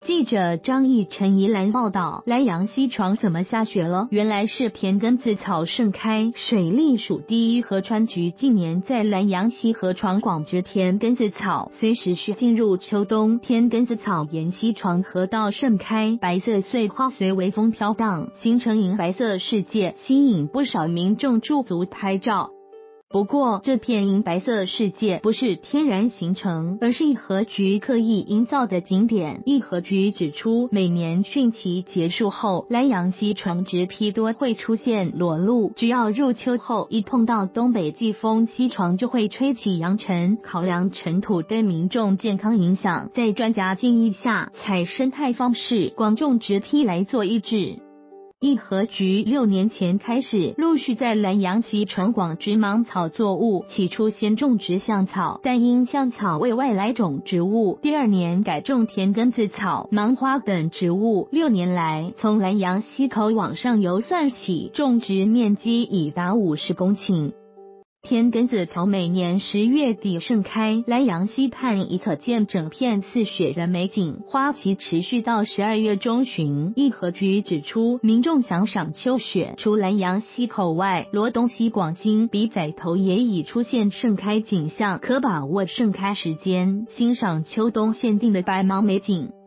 记者张义晨宜兰报道，兰阳溪床怎么下雪了？原来是田根子草盛开。水利署第一河川局近年在兰阳溪河床广植田根子草，随时序进入秋冬，田根子草沿溪床河道盛开，白色碎花随微风飘荡，形成银白色世界，吸引不少民众驻足拍照。不过，这片银白色世界不是天然形成，而是义和局刻意营造的景点。义和局指出，每年汛期结束后，兰阳溪床植批多会出现裸露，只要入秋后一碰到东北季风，溪床就会吹起扬尘。考量尘土对民众健康影响，在专家建议下，采生态方式，广种植梯来做抑制。义和局6年前开始陆续在兰阳溪床广植芒草作物，起初先种植橡草，但因橡草为外来种植物，第2年改种田根子草、芒花等植物。6年来，从兰阳溪口往上游算起，种植面积已达50公顷。田根子草每年10月底盛开，兰阳溪畔已可见整片似雪的美景，花期持续到12月中旬。义和局指出，民众想赏秋雪，除兰阳溪口外，罗东溪、广兴比仔头也已出现盛开景象，可把握盛开时间，欣赏秋冬限定的白芒美景。